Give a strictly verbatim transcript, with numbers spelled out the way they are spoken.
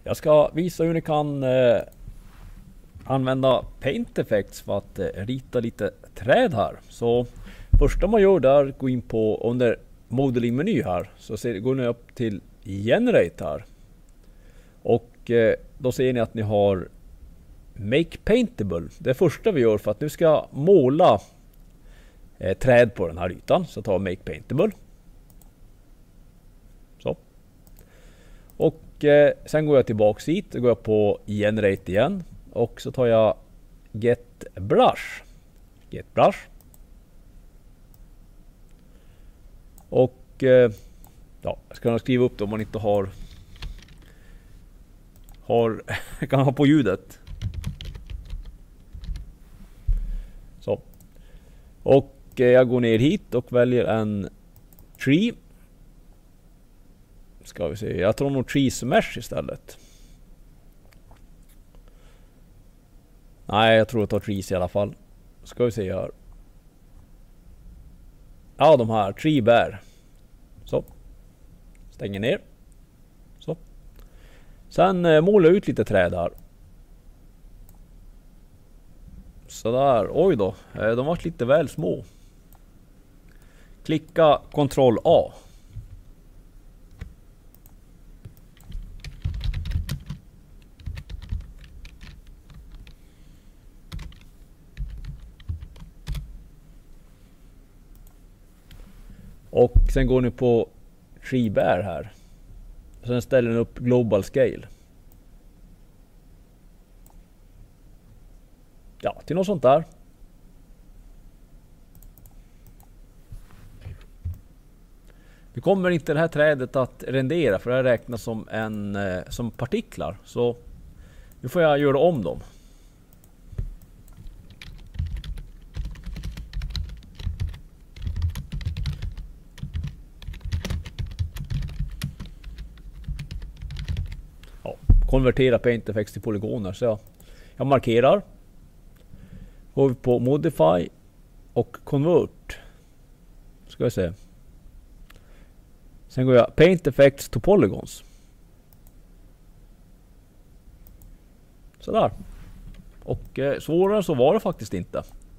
Jag ska visa hur ni kan eh, använda Paint Effects för att eh, rita lite träd här. Så första man gör där, gå in på under modeling-meny här, så ser, går ni upp till Generate här. Och eh, då ser ni att ni har Make Paintable. Det första vi gör för att nu ska jag måla eh, träd på den här ytan. Så tar jag Make Paintable. Så. Och eh, sen går jag tillbaks hit och går jag på Generate igen. Och så tar jag Get Brush. Get Brush. Och eh, ja, jag ska skriva upp det om man inte har har kan ha på ljudet. Så. Och eh, jag går ner hit och väljer en tree. Ska vi se. Jag tror nog trees mesh istället. Nej, jag tror jag tar trees i alla fall. Ska vi se här. Ja, de här tree bear. Så. Stänger ner. Så. Sen eh, måla ut lite träd här. Så där. Oj då. Eh, de var lite väl små. Klicka kontroll A. Och sen går ni på Tree Bear här. Sen ställer ni upp Global Scale. Ja, till något sånt där. Nu kommer inte det här trädet att rendera, för det här räknas som en eh, som partiklar. Så nu får jag göra om dem. Konvertera Paint Effects till polygoner. Så jag, jag markerar. Går vi på Modify och Convert. Ska vi se. Sen går jag Paint Effects to Polygons. Sådär. Och eh, svårare så var det faktiskt inte.